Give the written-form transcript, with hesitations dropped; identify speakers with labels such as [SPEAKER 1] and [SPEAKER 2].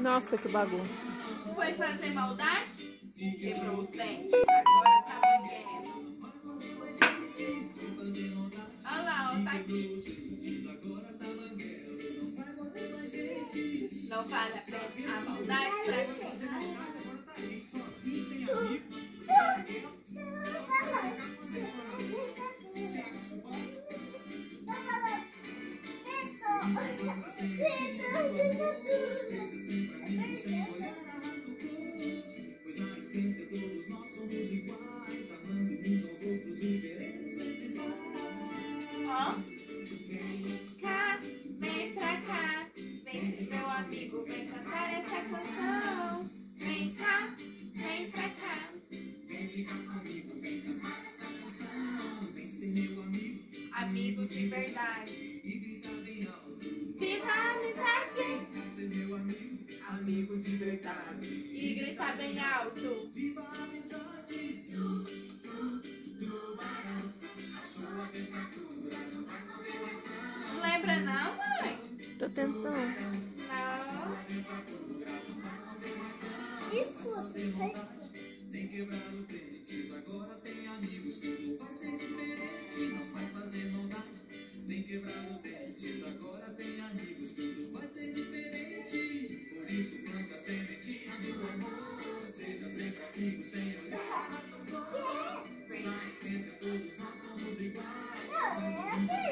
[SPEAKER 1] Nossa, que bagunça.
[SPEAKER 2] Foi fazer maldade? Quebrou os dentes. Agora tá banguelo. Olha lá, ó, tá aqui. Não vale a pena a maldade pra ti. Ó, vem pra cá, vem ser meu amigo, vem cantar essa canção. Vem cá, vem pra cá. Vem brincar comigo, vem cantar essa canção. Vem ser meu amigo, amigo de verdade. E gritar bem alto. Viva a amizade! Vem ser meu amigo, amigo de verdade. E gritar bem alto. Viva a amizade! Não lembra não, mãe?
[SPEAKER 1] Tô tentando.
[SPEAKER 2] Não.
[SPEAKER 3] Escuta,
[SPEAKER 4] Tem quebrar os dentes, agora tem amigos, tudo vai ser diferente, não vai fazer maldade. Tem quebrar os dentes, agora tem amigos, tudo vai ser diferente. Por isso plante a sementinha do amor, seja sempre amigo sem olhar a sua cor. Na essência todos nós somos iguais.